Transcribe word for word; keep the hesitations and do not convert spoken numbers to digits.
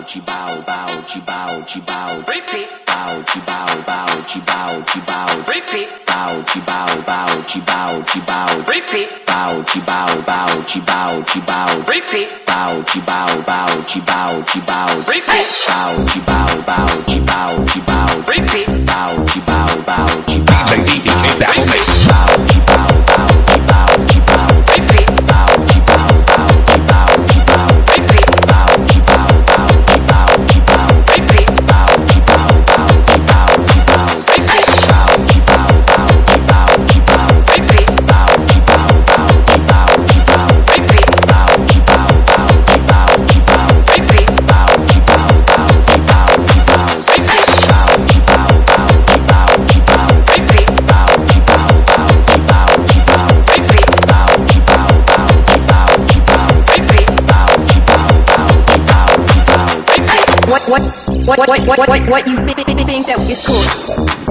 te bow, bow, te bow, te bow, repeat, bow, te bow, bow, te bow, te bow, repeat, bow, te bow, bow, te bow, te bow, repeat, bow, te bow, bow, te bow, te bow, repeat, bow, te bow, bow, te bow, te bow, repeat, bow, te bow, bow, te bow, te bow, repeat, bow, te bow, bow, te bow, te bow, repeat, bow, te bow, bow, te bow, te bow, repeat, bow, te bow, bow, te bow, te bow, repeat, bow, te bow, bow, te bow, te bow, repeat, bow, te bow, bow, te bow, te bow, repeat, bow, te bow, bow, te bow, te bow, repeat, bow, te bow, bow, te bow, te bow, repeat, bow, te bow, bow, te bow, te bow, repeat, bow, te bow, bow, te bow, te bow, repeat, bow, te bow, bow, te bow, te bow, repeat, bow, te bow, bow, te bow, te bow, repeat, bow, te bow, bow, te bow, te bow, repeat, bow, te bow, bow, te bow, te bow, repeat. What what what what what what what you think that is cool?